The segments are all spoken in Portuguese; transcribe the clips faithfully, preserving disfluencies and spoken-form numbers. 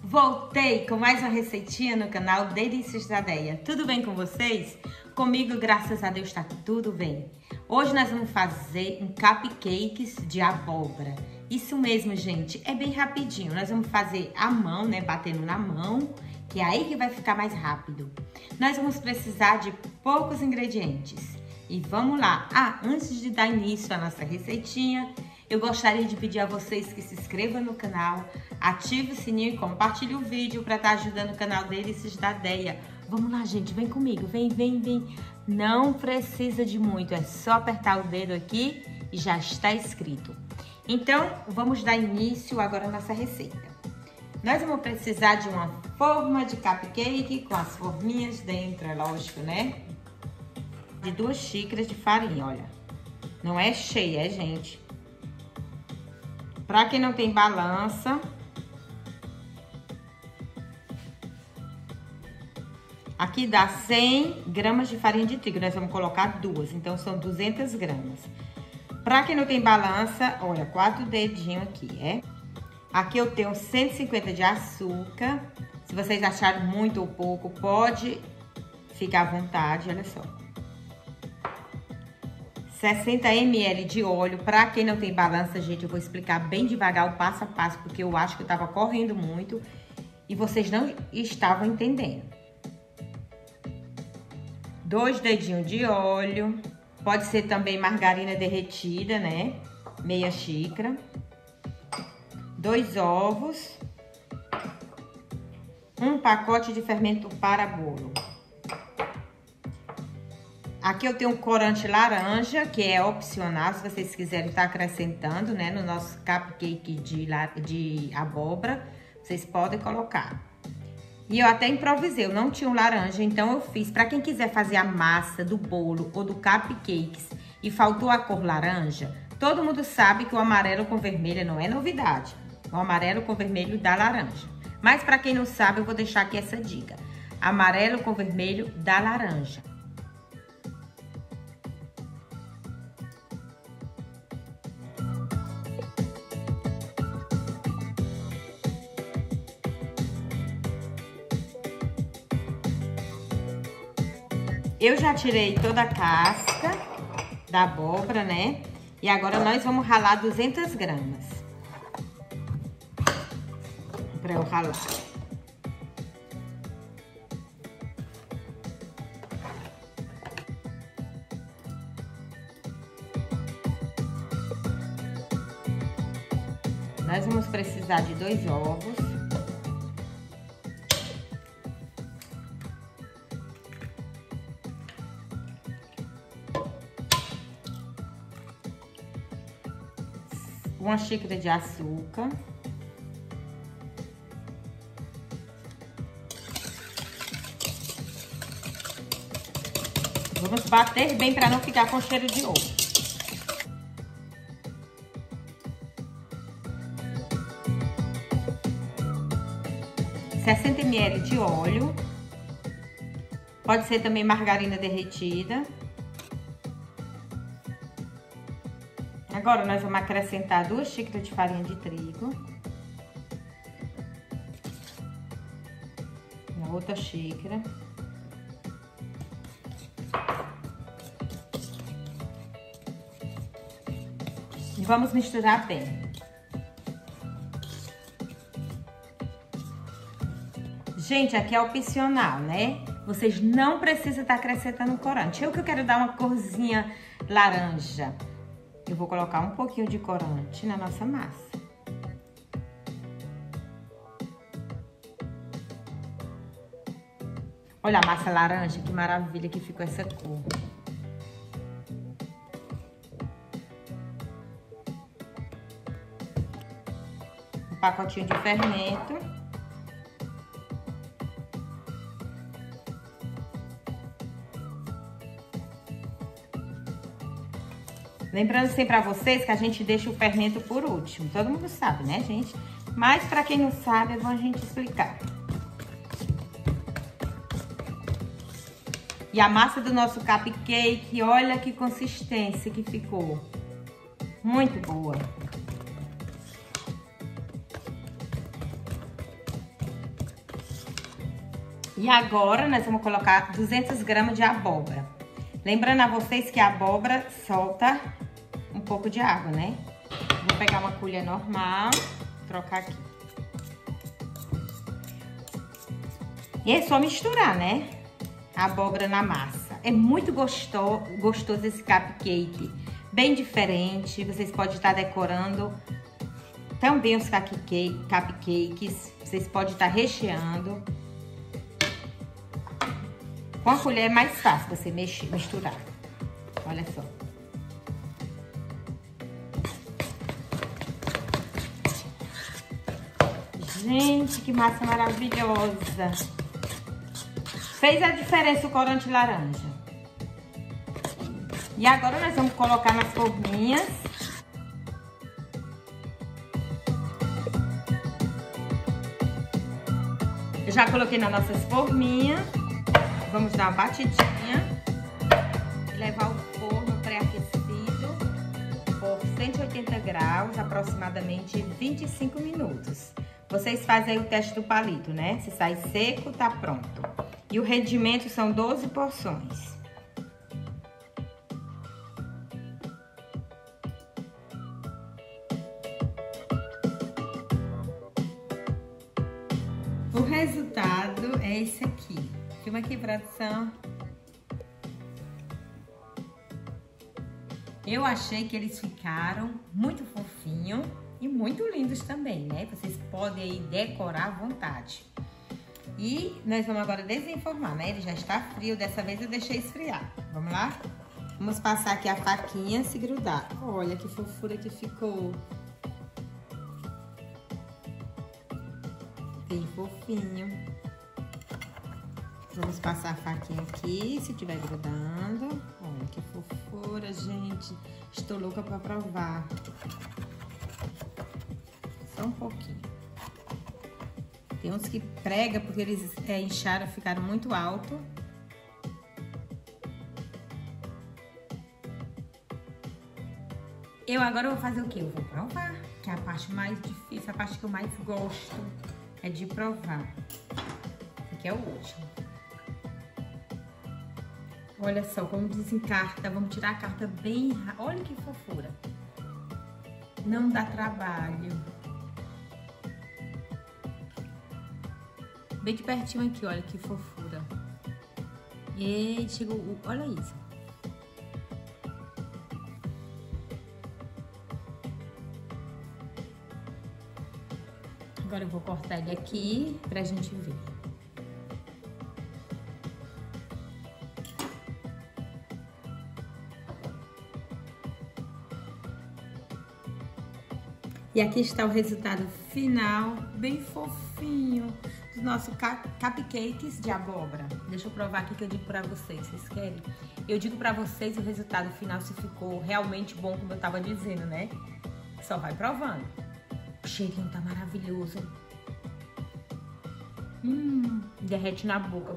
Voltei com mais uma receitinha no canal Delícias da Deia. Tudo bem com vocês? Comigo, graças a Deus, tá tudo bem. Hoje nós vamos fazer um cupcakes de abóbora. Isso mesmo, gente, é bem rapidinho. Nós vamos fazer à mão, né, batendo na mão, que é aí que vai ficar mais rápido. Nós vamos precisar de poucos ingredientes. E vamos lá. Ah, antes de dar início à nossa receitinha, eu gostaria de pedir a vocês que se inscrevam no canal, ative o sininho e compartilhe o vídeo para estar ajudando o canal Delícias da Deia. Vamos lá, gente, vem comigo, vem, vem, vem. Não precisa de muito, é só apertar o dedo aqui e já está inscrito. Então, vamos dar início agora à nossa receita. Nós vamos precisar de uma forma de cupcake com as forminhas dentro, é lógico, né? De duas xícaras de farinha, olha. Não é cheia, gente. Para quem não tem balança, aqui dá cem gramas de farinha de trigo. Nós vamos colocar duas, então são duzentas gramas. Para quem não tem balança, olha, quatro dedinhos aqui, é? Aqui eu tenho cento e cinquenta de açúcar. Se vocês acharem muito ou pouco, pode ficar à vontade, olha só. sessenta mililitros de óleo. Para quem não tem balança, gente, eu vou explicar bem devagar o passo a passo, porque eu acho que eu tava correndo muito e vocês não estavam entendendo. Dois dedinhos de óleo. Pode ser também margarina derretida, né? Meia xícara. Dois ovos. Um pacote de fermento para bolo. Aqui eu tenho um corante laranja, que é opcional, se vocês quiserem estar acrescentando, né, no nosso cupcake de, de abóbora, vocês podem colocar. E eu até improvisei, eu não tinha um laranja, então eu fiz. Para quem quiser fazer a massa do bolo ou do cupcakes e faltou a cor laranja, todo mundo sabe que o amarelo com vermelho não é novidade. O amarelo com vermelho dá laranja. Mas para quem não sabe, eu vou deixar aqui essa dica. Amarelo com vermelho dá laranja. Eu já tirei toda a casca da abóbora, né? E agora nós vamos ralar duzentas gramas. Pra eu ralar. Nós vamos precisar de dois ovos. Uma xícara de açúcar. Vamos bater bem para não ficar com cheiro de ovo. sessenta mililitros de óleo. Pode ser também margarina derretida. Agora, nós vamos acrescentar duas xícaras de farinha de trigo. Na outra xícara. E vamos misturar bem. Gente, aqui é opcional, né? Vocês não precisam estar acrescentando corante. Eu que eu quero dar uma corzinha laranja. Eu vou colocar um pouquinho de corante na nossa massa. Olha a massa laranja, que maravilha que ficou essa cor. Um pacotinho de fermento. Lembrando sempre a vocês que a gente deixa o fermento por último. Todo mundo sabe, né, gente? Mas para quem não sabe, é bom a gente explicar. E a massa do nosso cupcake, olha que consistência que ficou. Muito boa. E agora nós vamos colocar duzentas gramas de abóbora. Lembrando a vocês que a abóbora solta um pouco de água, né? Vou pegar uma colher normal, trocar aqui. E é só misturar, né? A abóbora na massa. É muito gostoso, gostoso esse cupcake. Bem diferente. Vocês podem estar decorando também os cupcakes. Vocês podem estar recheando. Com a colher é mais fácil você mexer, misturar. Olha só. Gente, que massa maravilhosa. Fez a diferença o corante laranja. E agora nós vamos colocar nas forminhas. Eu já coloquei nas nossas forminhas. Vamos dar uma batidinha e levar o forno pré-aquecido por cento e oitenta graus, aproximadamente vinte e cinco minutos. Vocês fazem aí o teste do palito, né? Se sai seco, tá pronto. E o rendimento são doze porções. O resultado é esse aqui. Filma aqui, produção. Eu achei que eles ficaram muito fofinhos e muito lindos também, né? Vocês podem aí decorar à vontade. E nós vamos agora desenformar, né? Ele já está frio, dessa vez eu deixei esfriar. Vamos lá? Vamos passar aqui a faquinha se grudar. Olha que fofura que ficou. Bem fofinho. Vamos passar a faquinha aqui, se tiver grudando. Olha que fofura, gente. Estou louca para provar. Só um pouquinho. Tem uns que prega porque eles é, incharam, ficaram muito alto. Eu agora vou fazer o quê? Eu vou provar, que é a parte mais difícil, a parte que eu mais gosto é de provar. Esse aqui é o último. Olha só como desencarta, vamos tirar a carta bem rápido. Olha que fofura. Não dá trabalho. Bem de pertinho aqui, olha que fofura. E chegou, olha isso. Agora eu vou cortar ele aqui pra gente ver. E aqui está o resultado final, bem fofinho, do nosso cupcakes de abóbora. Deixa eu provar aqui que eu digo pra vocês, vocês querem? Eu digo pra vocês o resultado final se ficou realmente bom, como eu tava dizendo, né? Só vai provando. O cheirinho tá maravilhoso. Hum, derrete na boca.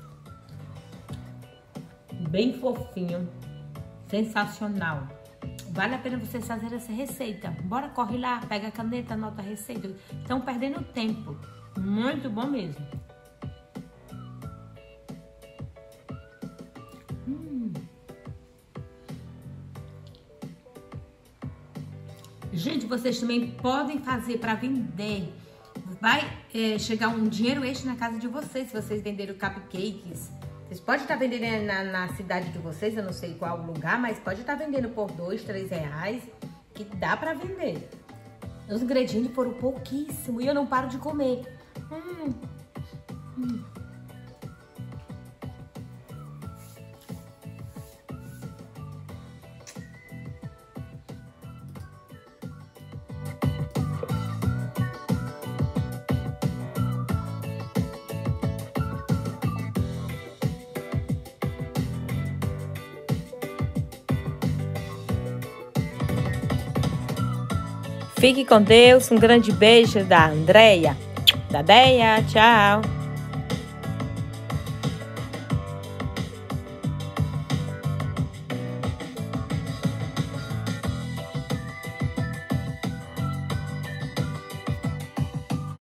Bem fofinho, sensacional. Vale a pena vocês fazerem essa receita. Bora, corre lá, pega a caneta, anota a receita. Estão perdendo tempo. Muito bom mesmo. Hum. Gente, vocês também podem fazer para vender. Vai é, chegar um dinheiro extra na casa de vocês, se vocês venderem cupcakes. Vocês podem estar vendendo na, na cidade de vocês, eu não sei qual lugar, mas pode estar vendendo por dois, três reais, que dá pra vender. Os ingredientes foram pouquíssimo e eu não paro de comer. Hum, hum. Fique com Deus, um grande beijo da Andréia, da Deia, tchau!